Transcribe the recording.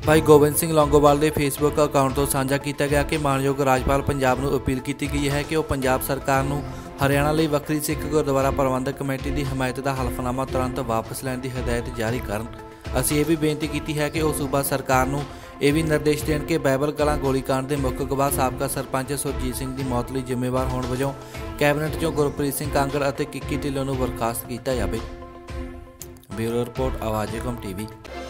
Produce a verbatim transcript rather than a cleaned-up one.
भाई गोबिंद सिंह लौंगोवाल के Facebook account तो साझा किया गया कि मानयोग राजपाल पंजाब को अपील की गई है कि वह पंजाब सरकार को हरियाणा लिए वक्री सिख गुरुद्वारा प्रबंधक कमेटी की हमायत का हलफनामा तुरंत वापस लैण की हिदायत जारी करन। असीं यह भी बेनती की है कि वह सूबा सरकार को यह भी निर्देश देण कि बाइबल कलां गोलीकांड के मुख गवाह साबका सरपंच सुरजीत सिंह की मौत लिए जिम्मेवार होने वजों कैबिनेट चों गुरप्रीत सिंह कांगड़ और किक्की ढिल्लों को बर्खास्त किया जाए। ब्यूरो रिपोर्ट आवाज़ हुकम टीवी।